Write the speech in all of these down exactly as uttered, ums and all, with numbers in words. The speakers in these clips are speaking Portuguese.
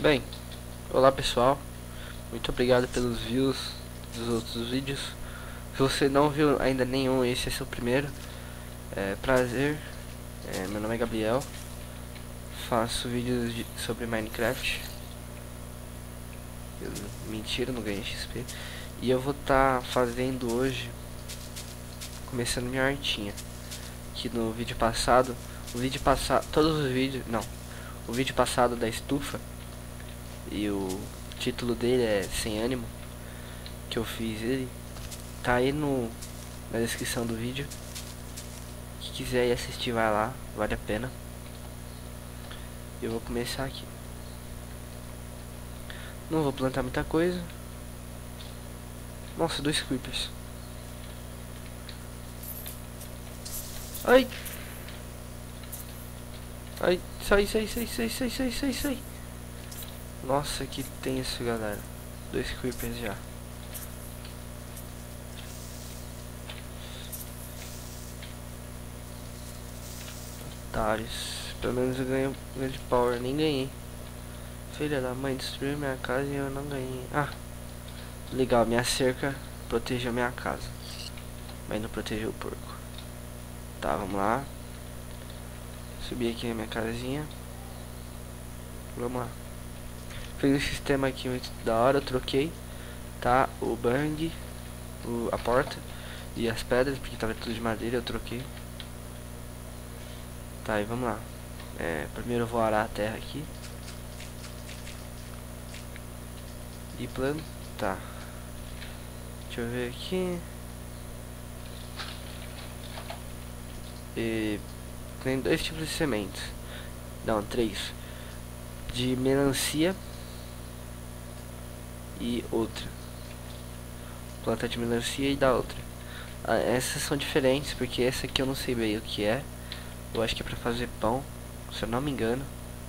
Bem, olá pessoal, muito obrigado pelos views dos outros vídeos. Se você não viu ainda nenhum, esse é seu primeiro. É, prazer, é, meu nome é Gabriel, faço vídeos de, sobre Minecraft. Eu, mentira, não ganhei X P. E eu vou estar tá fazendo hoje, começando minha hortinha. Que no vídeo passado, o vídeo passado, todos os vídeos, não, o vídeo passado da estufa, e o título dele é Sem Ânimo, que eu fiz ele, tá aí no, na descrição do vídeo. Quem quiser ir assistir, vai lá, vale a pena. Eu vou começar aqui. Não vou plantar muita coisa. Nossa, dois creepers. Ai! Ai, sai, sai, sai, sai, sai, sai, sai, sai. Nossa, que tenso, galera. Dois creepers já. Otários. Pelo menos eu ganhei um grande power. Nem ganhei. Filha da mãe, destruiu minha casa e eu não ganhei. Ah, legal, minha cerca protegeu minha casa, mas não protegeu o porco. Tá, vamos lá. Subir aqui na minha casinha. Vamos lá. Fiz um sistema aqui muito da hora, eu troquei, tá? O bang, o, a porta e as pedras, porque tava tudo de madeira, eu troquei. Tá, e vamos lá. É, primeiro eu vou arar a terra aqui. E plantar. Deixa eu ver aqui. E tem dois tipos de sementes. Não, três. De melancia e outra. Planta de melancia e da outra. Ah, essas são diferentes porque essa aqui eu não sei bem o que é. Eu acho que é pra fazer pão, se eu não me engano.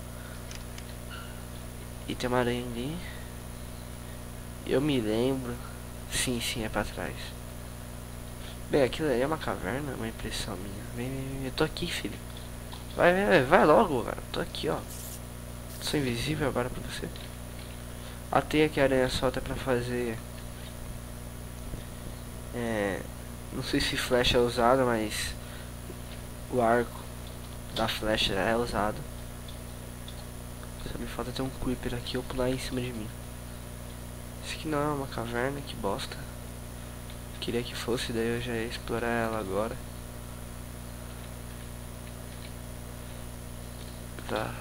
E tem uma aranha ali. Eu me lembro. Sim, sim, é pra trás. Bem, aquilo ali é uma caverna, uma impressão minha. Vem, vem, vem. Eu tô aqui, filho. Vai, vai, vai logo, cara. Tô aqui, ó. Sou invisível agora pra você. A teia que a aranha solta é pra fazer... É... Não sei se flecha é usada, mas... O arco da flecha é usado. Só me falta ter um creeper aqui ou pular em cima de mim. Isso aqui não é uma caverna, que bosta. Queria que fosse, daí eu já ia explorar ela agora. Tá.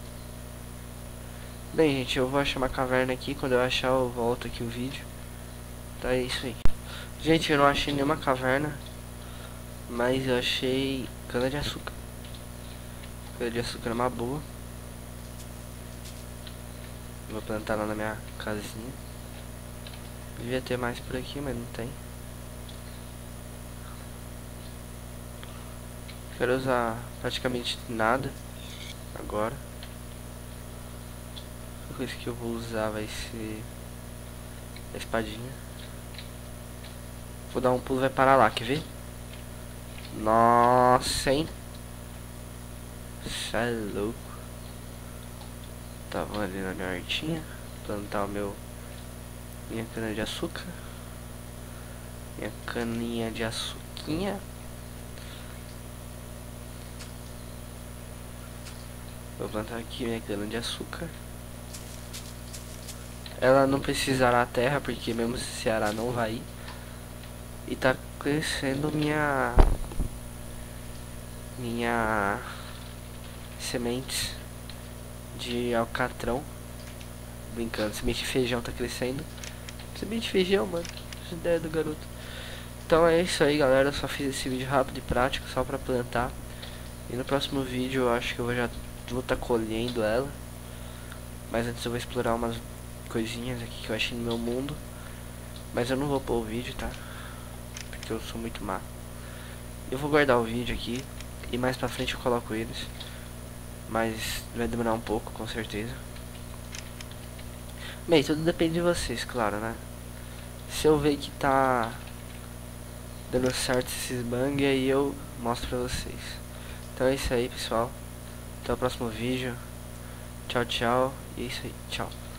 Bem, gente, eu vou achar uma caverna aqui. Quando eu achar, eu volto aqui o vídeo. Tá, é isso aí. Gente, eu não achei nenhuma caverna, mas eu achei cana de açúcar. Cana de açúcar é uma boa. Vou plantar lá na minha casinha. Devia ter mais por aqui, mas não tem. Quero usar praticamente nada agora. A coisa que eu vou usar vai ser a espadinha. Vou dar um pulo e vai parar lá, quer ver? Nossa, hein? Isso é louco. Tava ali na minha hortinha. Plantar o meu... Minha cana de açúcar. Minha caninha de açuquinha. Vou plantar aqui minha cana de açúcar. Ela não precisará a terra, porque mesmo se arar não vai ir. E tá crescendo minha... Minha... Sementes de alcatrão. Brincando, semente de feijão tá crescendo. Semente de feijão, mano. Essa ideia do garoto. Então é isso aí, galera. Eu só fiz esse vídeo rápido e prático, só pra plantar. E no próximo vídeo eu acho que eu já vou estar tá colhendo ela. Mas antes eu vou explorar umas coisinhas aqui que eu achei no meu mundo. Mas eu não vou pôr o vídeo, tá? Porque eu sou muito má. Eu vou guardar o vídeo aqui. E mais pra frente eu coloco eles. Mas vai demorar um pouco, com certeza. Bem, tudo depende de vocês, claro, né? Se eu ver que tá dando certo esses bang, aí eu mostro pra vocês. Então é isso aí, pessoal. Até o próximo vídeo. Tchau, tchau. E é isso aí. Tchau.